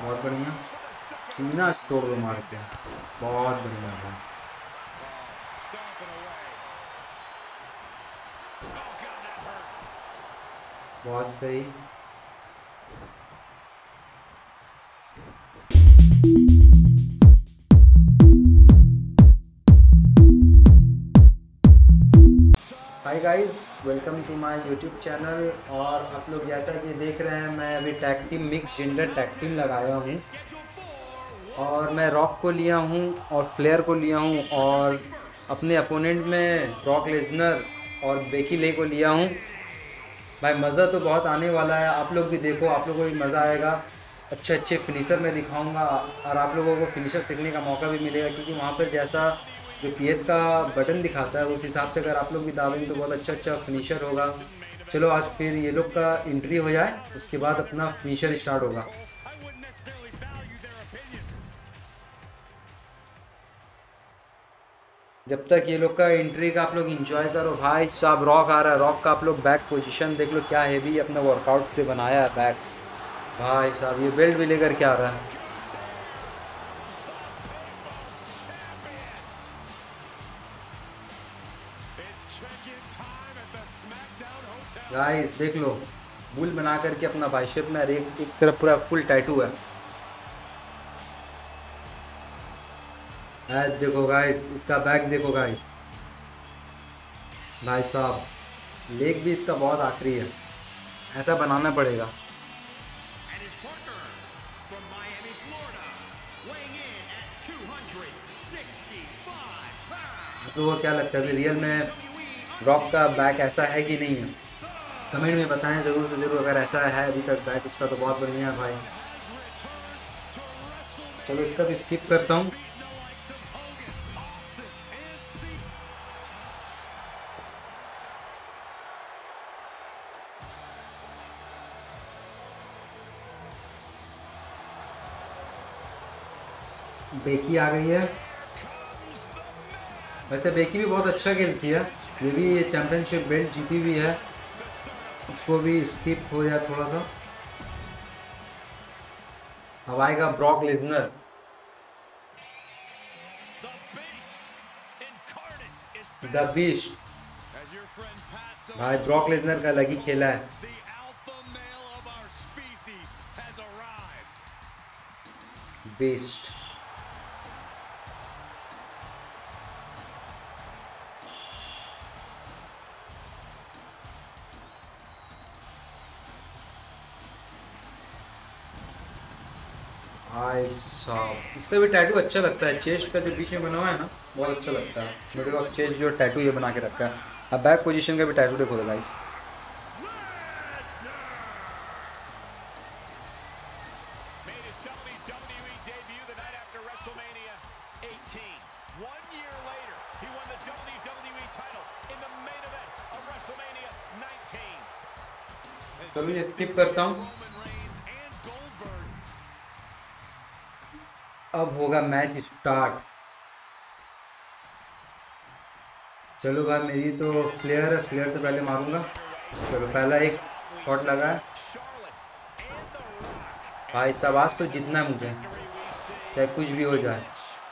बहुत बढ़िया। सीना तोड़ दो मार के, बहुत बढ़िया था। बहुत सही। Hi guys, welcome to my YouTube channel. और आप लोग जैसा कि देख रहे हैं, मैं अभी tag team mix gender tag team लगाया हूँ और मैं रॉक को लिया हूँ और फ्लेयर को लिया हूँ और अपने अपोनेंट में ब्रॉक लेसनर और बेकी ले को लिया हूँ। भाई मज़ा तो बहुत आने वाला है, आप लोग भी देखो, आप लोगों को भी मज़ा आएगा। अच्छे अच्छे फिनिशर मैं दिखाऊंगा और आप लोगों को फिनिशर सीखने का मौका भी मिलेगा, क्योंकि वहाँ पर जैसा जो पीएस का बटन दिखाता है उस हिसाब से अगर आप लोग भी दावेंगे तो बहुत अच्छा अच्छा फिनिशर होगा। चलो आज फिर ये लोग का एंट्री हो जाए, उसके बाद अपना फिनिशर स्टार्ट होगा। जब तक ये लोग का एंट्री का आप लोग एंजॉय करो। भाई साहब रॉक आ रहा है, रॉक का आप लोग बैक पोजीशन देख लो, क्या हैवी अपना वर्कआउट से बनाया है बैक। भाई साहब ये बेल्ट भी लेकर के आ रहा है। गाइस देख लो, बुल बना करके अपना बाइसेप में एक तरफ पूरा फुल टैटू है। देखो गाइस, इसका बैक देखो गाइस। भाई साहब लेग भी इसका बहुत आखिरी है, ऐसा बनाना पड़ेगा। आप लोगों को क्या लगता है कि रियल में रॉक का बैक ऐसा है कि नहीं है? कमेंट में बताएं ज़रूर से ज़रूर, अगर ऐसा है अभी तक बैक उसका तो बहुत बढ़िया है भाई। चलो इसका भी स्किप करता हूँ। बेकी आ गई है। वैसे बेकी भी बहुत अच्छा खेलती है, ये भी ये चैंपियनशिप बेल्ट जीती हुई है। इसको भी स्किप हो जाए थोड़ा सा। अब आएगा ब्रॉक लेसनर। The beast. भाई ब्रॉक लेसनर का अलग ही खेला है। बीस्ट। भाई साहब इसका भी टैटू अच्छा लगता है, चेस्ट का जो बीच में बना हुआ है ना, बहुत अच्छा लगता है। मिडिल ऑफ चेस्ट जो टैटू ये बना के रखा है। अब बैक पोजीशन का भी टैटू देखो गाइस। चलो ये स्किप करता हूँ। अब होगा मैच स्टार्ट। चलो भाई मेरी तो फ्लेयर है, फ्लेयर तो पहले मारूंगा। चलो पहला एक शॉट लगा है। भाई साहब आज तो जीतना है मुझे, चाहे कुछ भी हो जाए,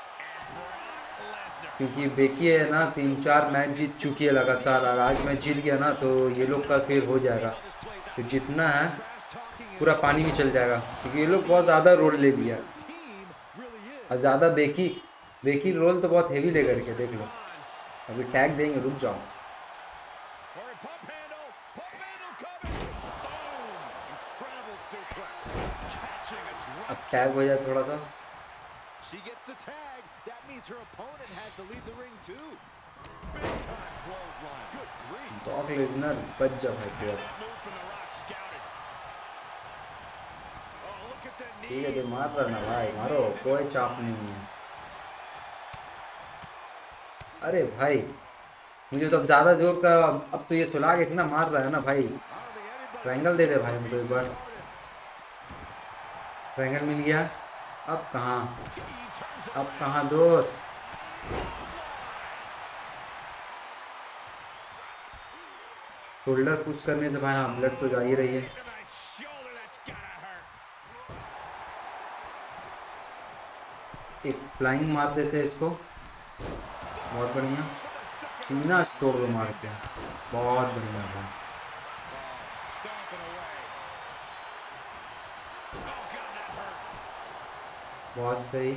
क्योंकि बेकी है ना 3-4 मैच जीत चुकी है लगातार, और आज मैं जीत गया ना तो ये लोग का फिर हो जाएगा। तो जितना है पूरा पानी में चल जाएगा, क्योंकि ये लोग बहुत ज़्यादा रोल ले लिया और ज़्यादा बेकी बेकी रोल तो बहुत हेवी ले करके देख लो। अभी टैग देंगे, रुक जाओ। अब टैग हो जाए थोड़ा सा। ब्रॉक लेसनर बच जा भाई प्लेयर। ठीक है, जो मार रहा ना भाई मारो, कोई चाप नहीं है। अरे भाई मुझे तो अब ज़्यादा जोर का, अब तो ये सुला के इतना मार रहा है ना भाई। ट्रायंगल दे दे भाई मुझे एक बार। ट्रायंगल मिल गया। अब कहाँ, अब कहाँ दोस्त। शोल्डर पुश करने से भाई हाँ ब्लड तो जा ही रही है। एक फ्लाइंग मार देते हैं इसको, बहुत बढ़िया। सीना तोड़ दो मार के, बहुत बढ़िया था। बहुत सही।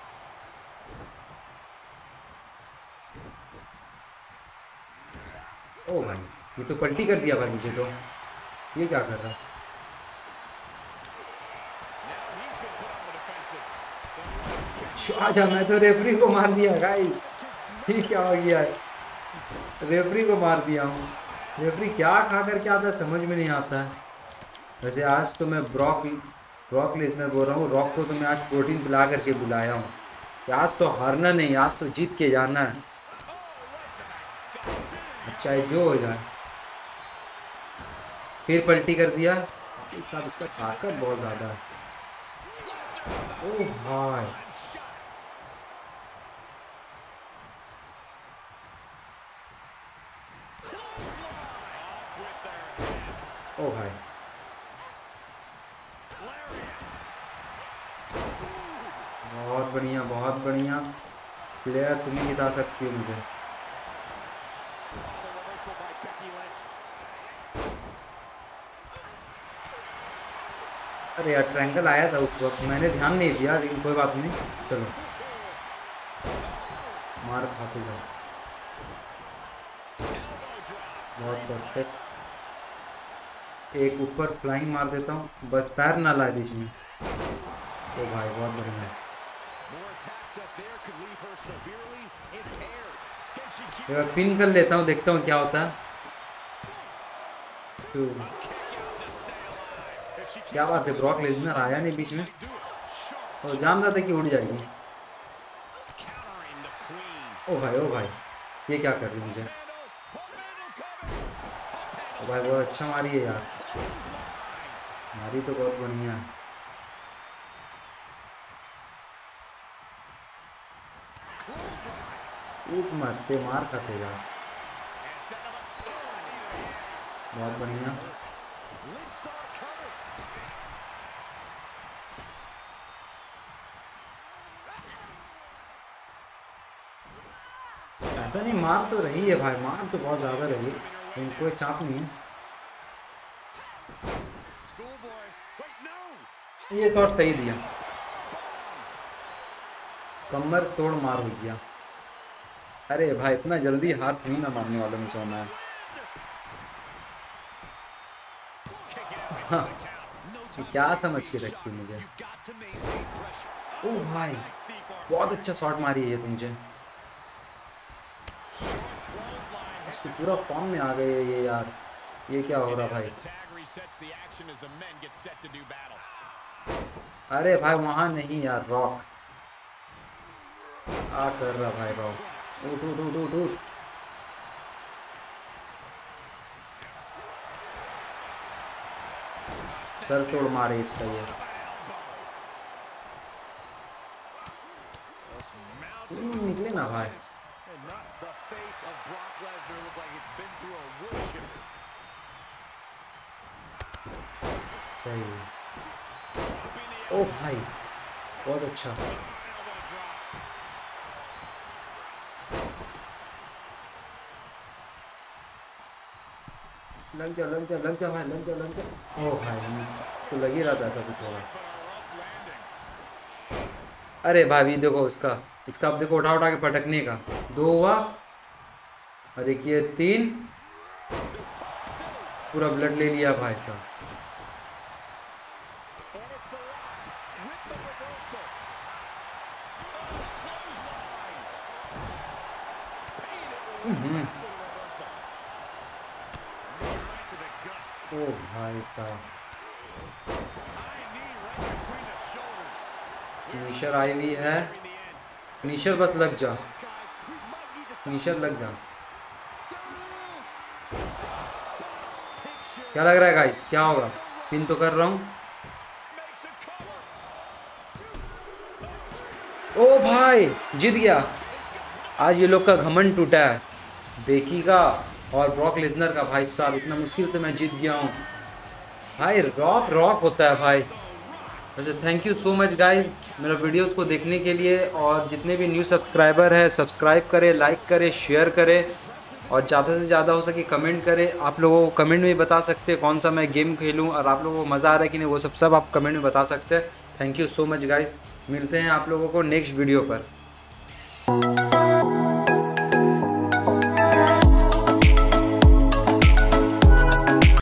ओ भाई ये तो पलटी कर दिया भाई मुझे, तो ये क्या कर रहा है? आजा, मैं तो रेफरी को मार दिया गाइस, ये क्या हो गया है? रेफरी को मार दिया हूँ। रेफरी क्या खा कर क्या आता समझ में नहीं आता है। वैसे आज तो मैं ब्रॉक लेसनर बोल रहा हूँ, रॉक को तो मैं आज प्रोटीन पिला करके बुलाया हूँ। आज तो हारना नहीं, आज तो जीत के जाना है, चाहे जो हो जाए। फिर पलटी कर दिया, इसका ताकत बहुत ज़्यादा है। ओह भाई, ओ भाई, बहुत बढ़िया, बहुत बढ़िया प्लेयर, तुम ही जिता सकती हो मुझे। अरे यार ट्रायंगल आया था उस वक्त, मैंने ध्यान नहीं दिया, लेकिन कोई बात नहीं। चलो मार खाते जाओ, बहुत परफेक्ट। एक ऊपर फ्लाइंग मार देता हूँ, बस पैर ना लाए बीच में। ओ भाई बहुत बढ़िया। पिन कर लेता हूँ, देखता हूँ क्या होता है। तो क्या बात है, ब्रॉक लेसनर आया नहीं बीच में, और जान रहा था कि उड़ जाएगी। ओ भाई, ओ भाई, ये क्या कर रही मुझे? ओ भाई बहुत अच्छा मारी है यार, मारी तो बहुत बढ़िया है। ऊट मारते मार खाते यार, बहुत बढ़िया। ऐसा नहीं, मार तो रही है भाई, मार तो बहुत ज़्यादा रही है, लेकिन कोई चाप नहीं है। ये शॉट सही दिया, कमर तोड़ मार हो गया। अरे भाई इतना जल्दी हार नहीं ना मारने वालों में सोना है। हाँ, क्या समझ के रखी मुझे। ओ भाई बहुत अच्छा शॉट मारी है ये तो मुझे, तो पूरा फॉर्म में आ गए ये यार। ये क्या हो रहा भाई? अरे भाई वहां नहीं यार, रॉक आ कर रहा भाई, रॉक उठ उठ उठ उठ उठ। सर तोड़ मारे इसका ये, निकले ना भाई। सही, ओ भाई बहुत अच्छा। लग जा लग जा लग जा भाई, लग जा लग जा। ओ भाई तो लग ही रहा था कुछ होगा। अरे भाभी देखो इसका, इसका अब देखो उठा उठा के पटकने का। 2 हुआ, और देखिए 3, पूरा ब्लड ले लिया भाई का। ओ भाई साहब, फिनिशर आई हुई है। फिनिशर बस लग जा, फिनिशर लग जा। क्या लग रहा है गाइस, क्या होगा? पिन तो कर रहा हूँ। ओ भाई जीत गया। आज ये लोग का घमंड टूटा है, बेकी का और ब्रॉक लेसनर का। भाई साहब इतना मुश्किल से मैं जीत गया हूँ भाई। रॉक रॉक होता है भाई, वैसे thank you so much guys मेरा वीडियोस को देखने के लिए, और जितने भी न्यू सब्सक्राइबर है सब्सक्राइब करें, लाइक करें, शेयर करें, और ज़्यादा से ज़्यादा हो सके कमेंट करें। आप लोगों को कमेंट में बता सकते हैं कौन सा मैं गेम खेलूं और आप लोगों को मज़ा आ रहा है कि नहीं, वो सब आप कमेंट में बता सकते हैं। Thank you so much guys, मिलते हैं आप लोगों को नेक्स्ट वीडियो पर।